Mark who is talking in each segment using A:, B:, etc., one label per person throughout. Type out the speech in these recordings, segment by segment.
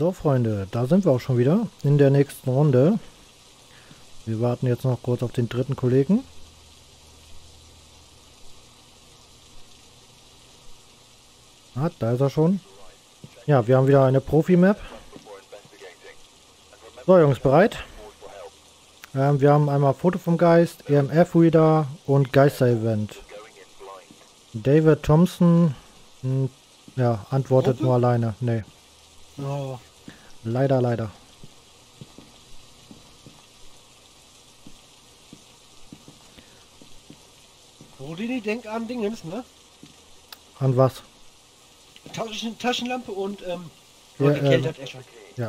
A: So, Freunde, da sind wir auch schon wieder in der nächsten Runde. Wir warten jetzt noch kurz auf den dritten Kollegen. Ah, da ist er schon. Ja, wir haben wieder eine Profi-Map. So, Jungs, bereit? Wir haben einmal Foto vom Geist, EMF-Reader und Geister-Event. David Thompson, ja, antwortet nur alleine. Nee.
B: Oh.
A: Leider, leider.
B: Rodini, denk an Dingens, ne?
A: An was?
B: Taschenlampe und
A: Ja,
B: gekillt hat er schon.
A: ja.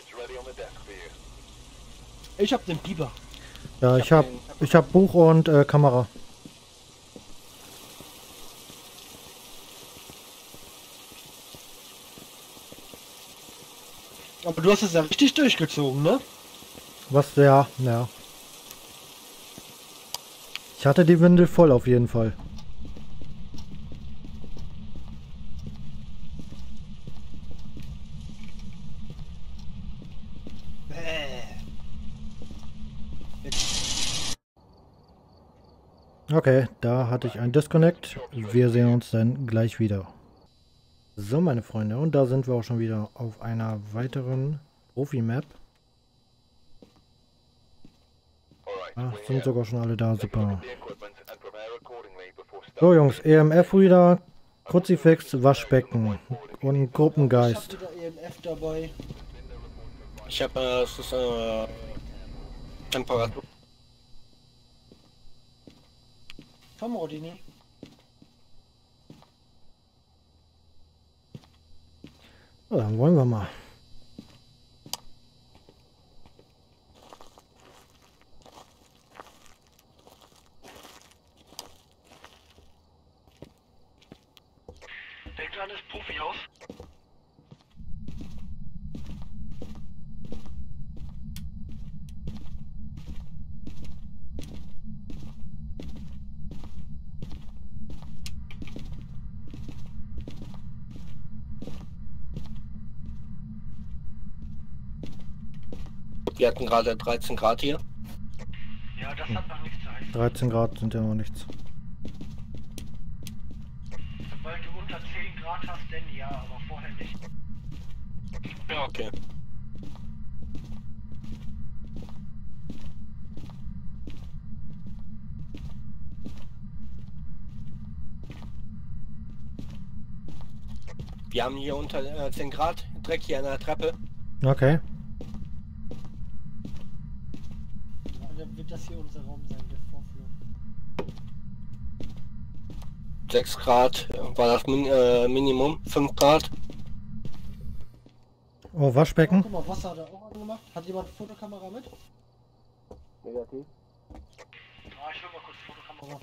B: Ich hab den Biber.
A: Ja, ich hab Buch und Kamera.
B: Aber du hast es ja richtig durchgezogen, ne?
A: Was, ja, ja. Ich hatte die Windel voll auf jeden Fall. Okay, da hatte ich ein Disconnect. Wir sehen uns dann gleich wieder. So, meine Freunde, und da sind wir auch schon wieder auf einer weiteren Profi-Map. Ah, sind sogar schon alle da, super. So, Jungs, EMF-Reader, Kruzifix, Waschbecken und Gruppengeist.
B: Ich hab wieder EMF dabei.
C: Ich habe es ist Temperatur.
B: Komm, Rodini.
A: So, dann wollen wir mal.
B: Denkt an das Profihaus.
C: Wir hatten gerade 13 Grad hier.
B: Ja, das hat noch nichts zu heißen.
A: 13 Grad sind ja noch nichts.
B: Sobald du unter 10 Grad hast, denn ja, aber vorher nicht.
C: Ja, okay. Wir haben hier unter 10 Grad Dreck hier an der Treppe.
A: Okay.
B: Ja, dann wird das hier unser Raum sein, der Vorflur.
C: 6 Grad war das Minimum. 5 Grad.
A: Oh, Waschbecken.
B: Guck mal, Wasser hat er auch angemacht. Hat jemand Fotokamera mit?
C: Negativ.
B: Ah, ich will mal kurz Fotokamera.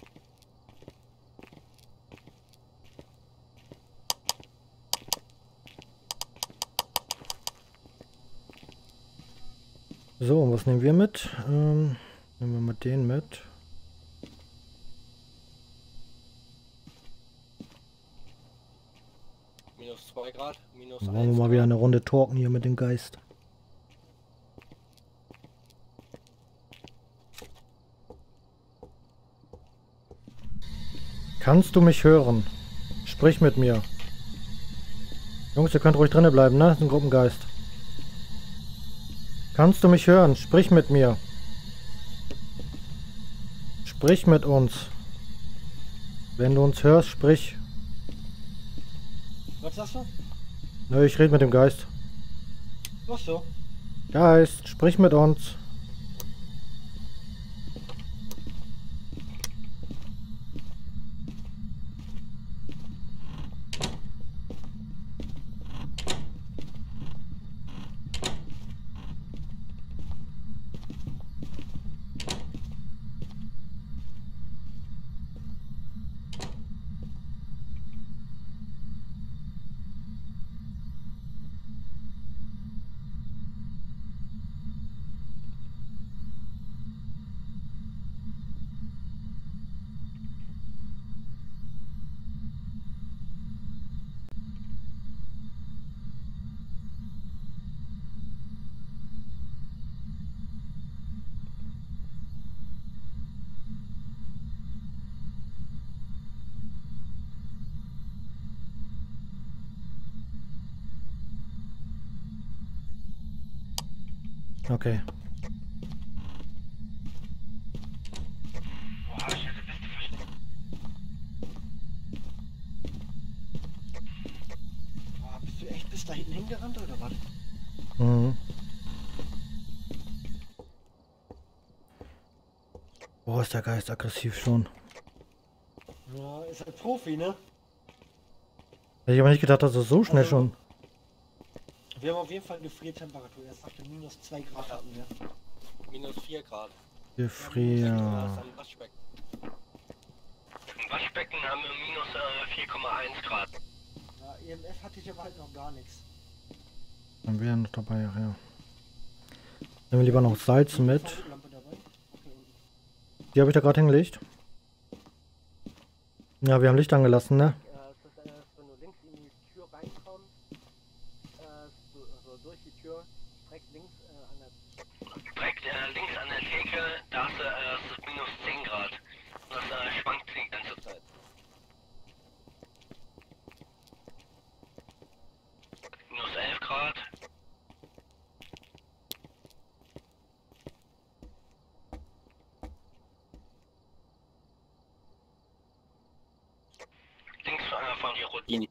A: So, und was nehmen wir mit? Nehmen wir mal den mit.
C: Minus 2 Grad. Minus
A: Dann
C: 1
A: wollen wir mal wieder eine Runde talken hier mit dem Geist. Kannst du mich hören? Sprich mit mir. Jungs, ihr könnt ruhig drinnen bleiben, ne? Das ist ein Gruppengeist. Kannst du mich hören? Sprich mit mir. Sprich mit uns. Wenn du uns hörst, sprich.
B: Was sagst du?
A: Nö, ich rede mit dem Geist.
B: Ach so.
A: Geist, sprich mit uns. Okay.
B: Boah, ich hatte beste Versteck. Boah, bist du echt bis da hinten hingerannt oder was?
A: Mhm. Boah, ist der Geist aggressiv schon.
B: Ja, ist halt Profi, ne?
A: Hätte ich aber nicht gedacht, dass es so schnell
B: Also,
A: schon.
B: Wir haben auf jeden Fall eine Gefriertemperatur. Er sagte minus 2 Grad hatten wir.
C: Minus 4 Grad.
A: Gefrier.
C: Am Waschbecken. Im Waschbecken haben wir minus 4,1 Grad.
B: Ja, EMF hatte ich aber halt noch gar nichts.
A: Dann wäre noch dabei, ach ja. Nehmen wir lieber noch Salz
B: Die
A: mit.
B: UV-Lampe dabei? Okay, unten.
A: Die habe ich da gerade hingelegt. Ja, wir haben Licht angelassen, ne?
D: Wenn du links in die Tür reinkommst, so durch die Tür, direkt links an der...
C: Direkt links an der Theke, da ist es minus 10 Grad. Das schwankt die ganze Zeit. Minus 11 Grad. Links von die Routine.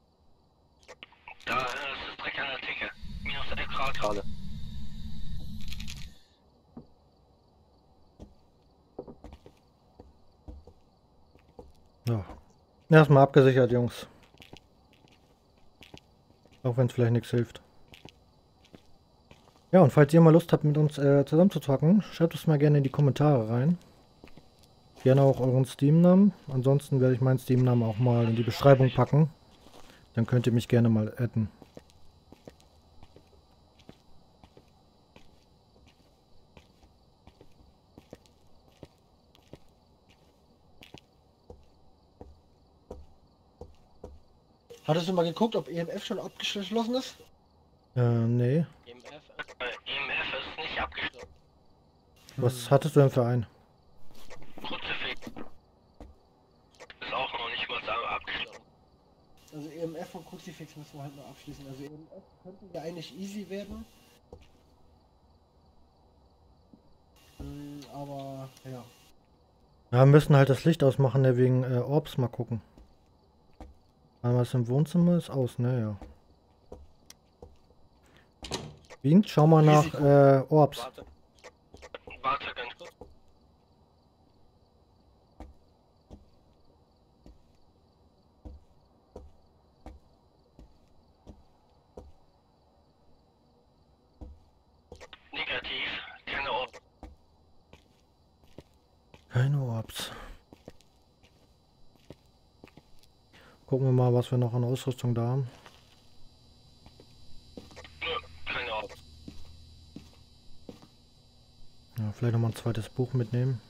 C: Da ist es direkt an der Theke. Minus 11 Grad gerade.
A: Ja. Erstmal abgesichert, Jungs. Auch wenn es vielleicht nichts hilft. Ja, und falls ihr mal Lust habt, mit uns zusammen zu zocken, schreibt es mal gerne in die Kommentare rein. Gerne auch euren Steam-Namen. Ansonsten werde ich meinen Steam-Namen auch mal in die Beschreibung packen. Dann könnt ihr mich gerne mal adden.
B: Hattest du mal geguckt, ob EMF schon abgeschlossen ist?
A: Nee.
C: EMF ist nicht abgeschlossen.
A: Was hattest du denn für einen?
C: Kruzifix ist auch noch nicht mal abgeschlossen.
B: Also EMF und Kruzifix müssen wir halt noch abschließen. Also EMF könnte ja eigentlich easy werden. Aber ja.
A: Ja, wir müssen halt das Licht ausmachen, ne, wegen Orbs mal gucken. Einmal ist im Wohnzimmer, ist aus, ne, ja. Wien, schau mal nach Orbs.
C: Warte ganz kurz. Negativ, keine Ort.
A: Keine Orbs. Gucken wir mal, was wir noch an Ausrüstung da haben.
C: Keine Ort.
A: Ja, vielleicht noch mal ein zweites Buch mitnehmen.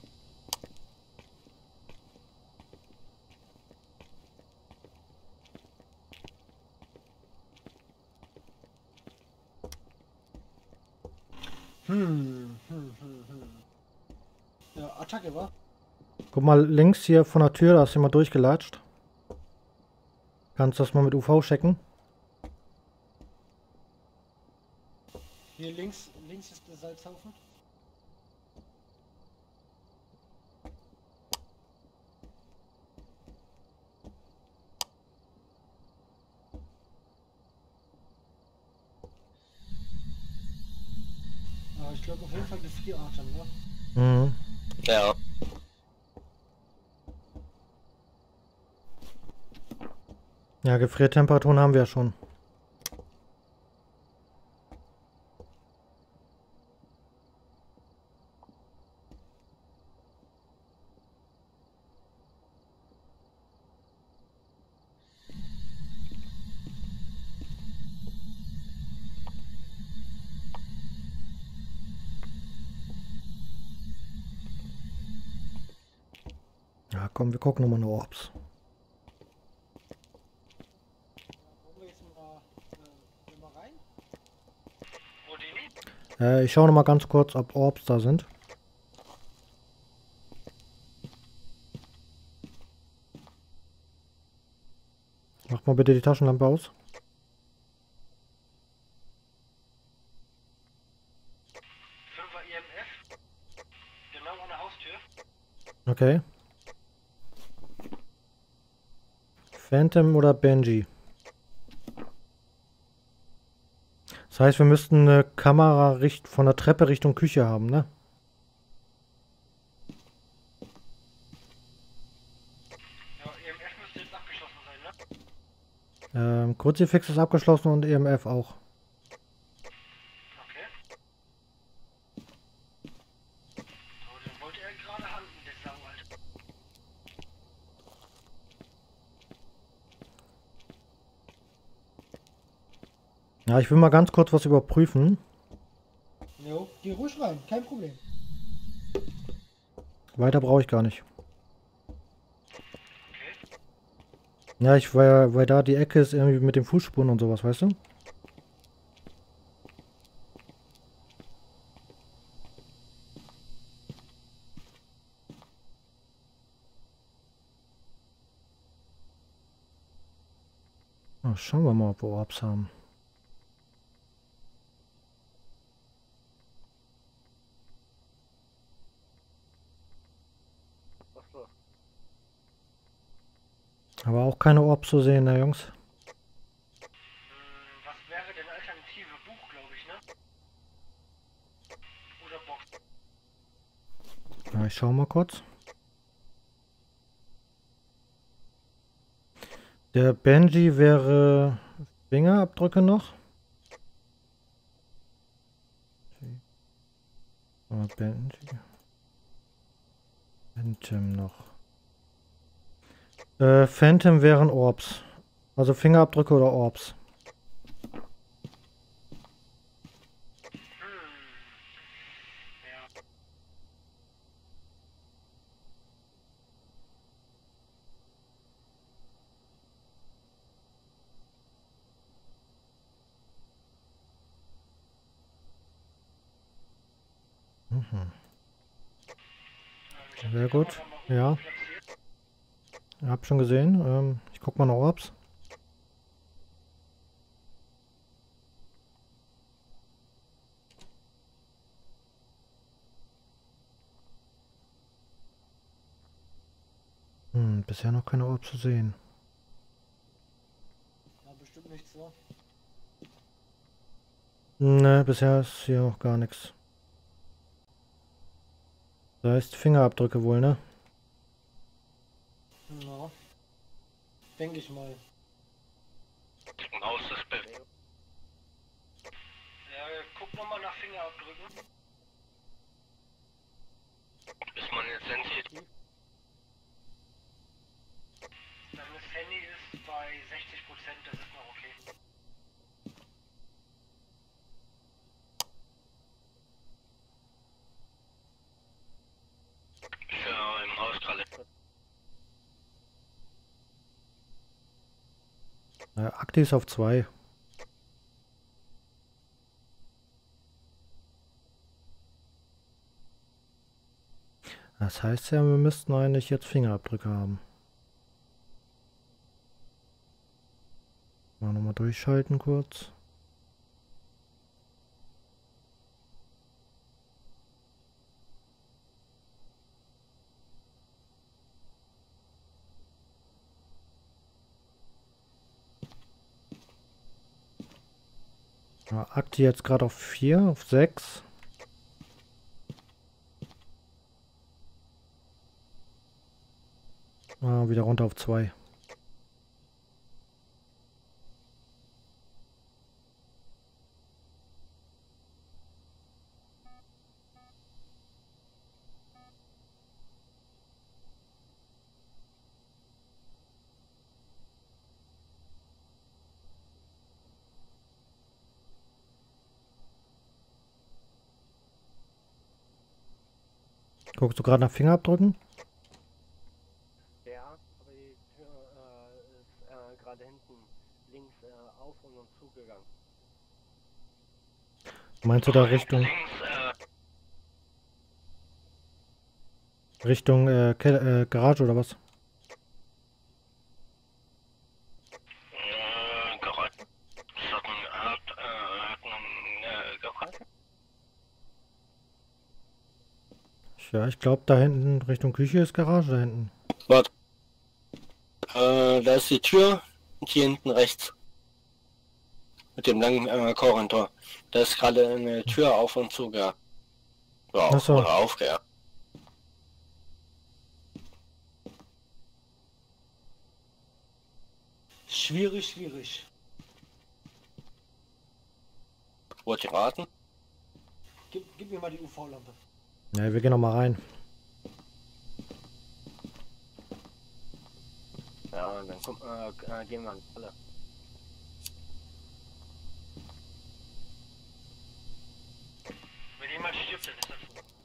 B: Ja, Attacke, wa?
A: Guck mal links hier von der Tür, da ist jemand durchgelatscht. Kannst du das mal mit UV checken?
B: Hier links ist der Salzhaufen. Aber ich glaube auf jeden Fall Gefrieratem, ne?
A: Mhm.
C: Ja.
A: Ja, Gefriertemperaturen haben wir ja schon. Ja, komm, wir gucken nochmal nach Orbs.
B: Wollen wir jetzt mal rein?
C: Wo die?
A: Ich schaue nochmal ganz kurz, ob Orbs da sind. Mach mal bitte die Taschenlampe aus. Okay. Phantom oder Benji? Das heißt, wir müssten eine Kamera von der Treppe Richtung Küche haben, ne?
C: Ja, EMF müsste jetzt abgeschlossen sein, ne?
A: Kruzifix ist abgeschlossen und EMF auch.
C: Okay. So, den wollte er gerade handen, der Sau, Alter.
A: Ja, ich will mal ganz kurz was überprüfen.
B: Jo, geh ruhig rein, kein Problem.
A: Weiter brauche ich gar nicht.
C: Okay.
A: Ja, weil da die Ecke ist irgendwie mit den Fußspuren und sowas, weißt du? Na, schauen wir mal, ob wir Orbs haben.
D: Achso.
A: Aber auch keine Orbs zu sehen, ne, Jungs?
C: Was wäre denn Alternative? Buch, glaube ich, ne? Oder Box.
A: Ja, ich schau mal kurz. Der Benji wäre Fingerabdrücke noch. Benji. Phantom noch. Phantom wären Orbs. Also Fingerabdrücke oder Orbs.
C: Ja.
A: Mhm. Sehr gut. Ja, hab schon gesehen. Ich guck mal nach Orbs. Bisher noch keine Orbs zu sehen.
B: Ja, bestimmt nichts so.
A: Ne, bisher ist hier noch gar nichts. Das heißt Fingerabdrücke wohl, ne?
B: Na, denke ich mal.
C: Aus das Bild. Ja, guck nochmal nach Fingerabdrücken. Ist man jetzt sensitiv? Das Handy ist bei 60%, das ist noch okay. Ja, im Haus gerade.
A: Akte ist auf 2. Das heißt ja, wir müssten eigentlich jetzt Fingerabdrücke haben. Mal nochmal durchschalten kurz. Ja, Akte jetzt gerade auf 4, auf 6. Wieder runter auf 2. Guckst du gerade nach Fingerabdrücken?
D: Ja, aber die Tür ist gerade hinten links auf und zugegangen.
A: Meinst du da Richtung Garage oder was?
C: Garage. Garage.
A: Ja, ich glaube, da hinten Richtung Küche ist Garage da hinten.
C: Warte. Da ist die Tür und hier hinten rechts. Mit dem langen Korridor. Da ist gerade eine Tür auf und zu, ja. Ja,
A: Ach so.
C: oder auf, ja.
B: Schwierig, schwierig.
C: Wollt ihr raten?
B: Gib mir mal die UV-Lampe.
A: Ja, wir gehen noch mal rein.
D: Ja, dann gehen wir alle.
C: Wenn jemand stirbt, dann ist das...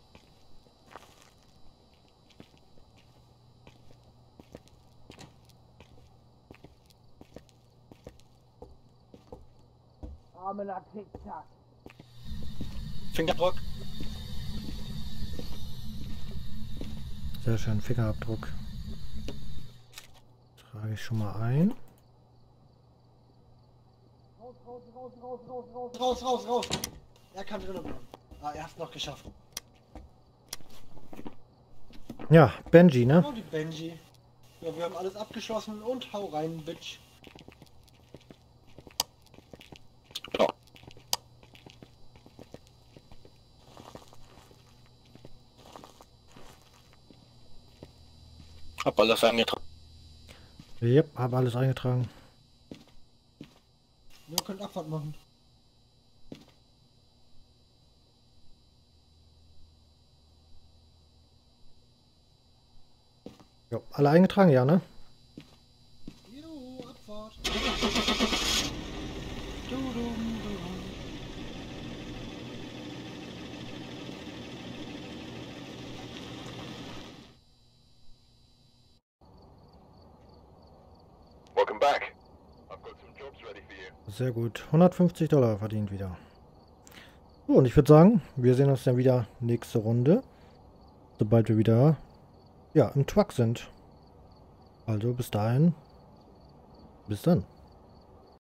D: Armener Tick-Tack.
C: Fingerdruck.
A: Sehr schön, Fingerabdruck. Trage ich schon mal ein.
B: Raus. Er kann drinnen bleiben. Ah, er hat es noch geschafft.
A: Ja, Benji, ne?
B: Oh, die Benji. Ja, wir haben alles abgeschlossen und hau rein, Bitch.
C: Ja. Hab alles eingetragen.
A: Yep, habe alles eingetragen.
B: Wir können Abfahrt machen.
A: Jo, alle eingetragen, ja, ne?
B: Jo, Abfahrt. Dudum.
E: Welcome back. I've got some jobs ready for you.
A: Sehr gut. $150 verdient wieder. So, und ich würde sagen, wir sehen uns dann wieder nächste Runde. Sobald wir wieder, ja, im Truck sind. Also bis dahin. Bis dann.